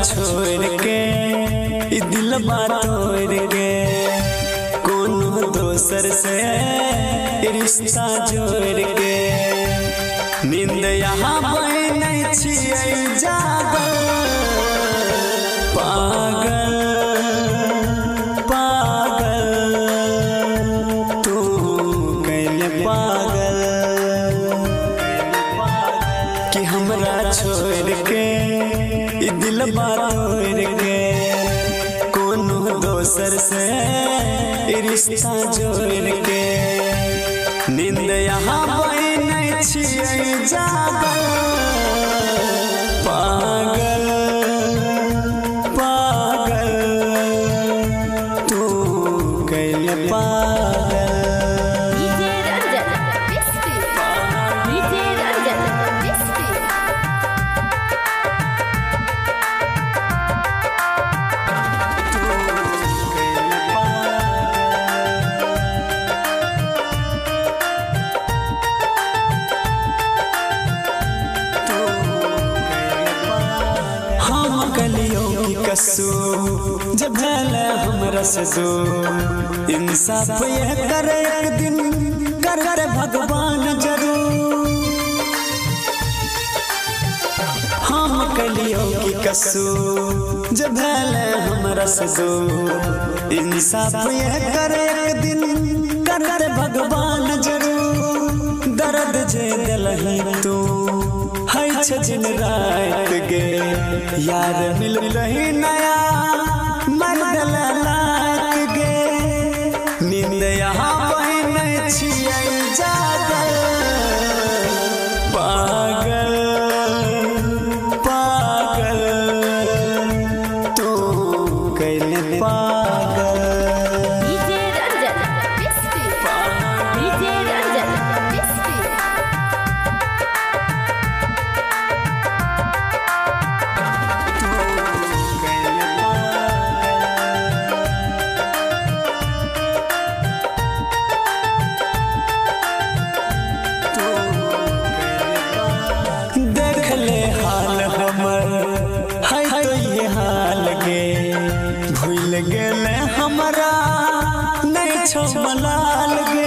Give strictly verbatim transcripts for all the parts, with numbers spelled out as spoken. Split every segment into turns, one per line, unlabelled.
छोड़ के ई दिलवा तोड़ के कोनो दोसर से रिश्ता जोड़ के नींद यहाँ नहीं छियै जागल पागल पागल तू कैले पागल कि हमरा छोड़ के ई दिलवा तोड़ के कोनो दोसर से रिश्ता जोड़ के नींद यहाँ नहीं छियै जागल पागल पागल तू कैले पागल। जब हमरा से दो इंसाफ यह करे एक दिन कर करे भगवान जरूर हम कलियों की कसूर जब हमरा से दो इंसाफ यह करे एक दिन कर करे भगवान जरूर दर्द जे दिलही तू है दिन रात गे यार मिल रही नया मर गल लाग गे नींद यहाँ नहीं छियै जागल पागल पागल तू कैले पागल। भूल गेले हमरा नहीं छो मलाल गे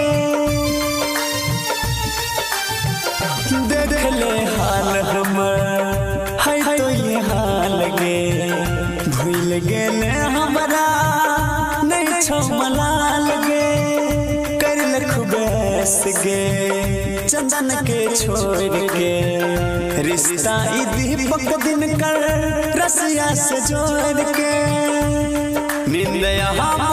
देख ले हाल हमर है तो ये हाल गे भूल गेले हमरा नहीं छो मलाल गे कर ले खुबैस गे चंदन के छोड़ के रिश्ता ई दीपक दिन कर रसिया से जोड़ के नींद यहाँ